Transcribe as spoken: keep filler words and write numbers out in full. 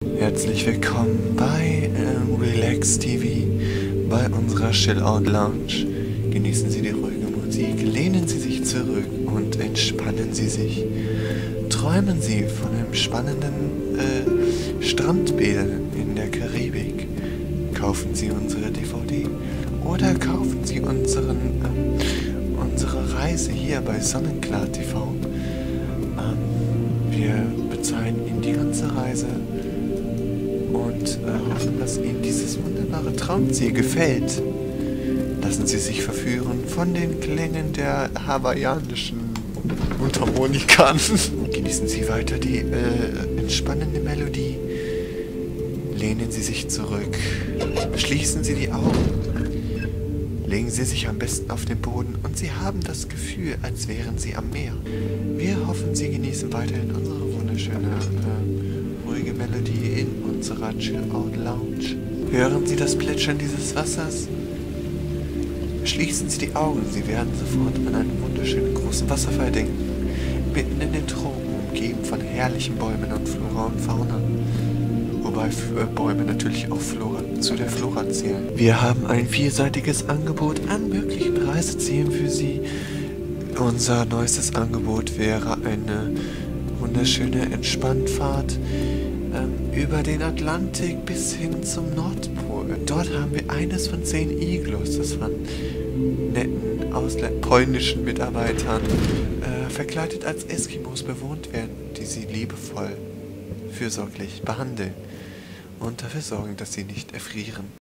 Herzlich willkommen bei äh, Relax T V, bei unserer Chill-Out Lounge. Genießen Sie die ruhige Musik, lehnen Sie sich zurück und entspannen Sie sich. Träumen Sie von einem spannenden äh, Strandbädern in der Karibik. Kaufen Sie unsere D V D oder kaufen Sie unseren, äh, unsere Reise hier bei Sonnenklar T V. Ähm, wir bezahlen Ihnen die ganze Reise und äh, hoffen, dass Ihnen dieses wunderbare Traumziel gefällt. Lassen Sie sich verführen von den Klängen der hawaiianischen Mundharmonikan. Genießen Sie weiter die äh, entspannende Melodie. Lehnen Sie sich zurück. Schließen Sie die Augen. Legen Sie sich am besten auf den Boden und Sie haben das Gefühl, als wären Sie am Meer. Wir hoffen, Sie genießen weiterhin unsere wunderschöne, äh, ruhige Melodie in unserer Chill-Out Lounge. Hören Sie das Plätschern dieses Wassers? Schließen Sie die Augen, Sie werden sofort an einen wunderschönen großen Wasserfall denken. Mitten in den Tropen, umgeben von herrlichen Bäumen und Flora und Fauna. Wobei äh, Bäume natürlich auch Flora, zu der Flora zählen. Wir haben ein vielseitiges Angebot an möglichen Reisezielen für Sie. Unser neuestes Angebot wäre eine wunderschöne Entspannfahrt ähm, über den Atlantik bis hin zum Nordpol. Dort haben wir eines von zehn Iglus, das von netten ausländischen polnischen Mitarbeitern äh, verkleidet als Eskimos bewohnt werden, die sie liebevoll, fürsorglich behandeln und dafür sorgen, dass sie nicht erfrieren.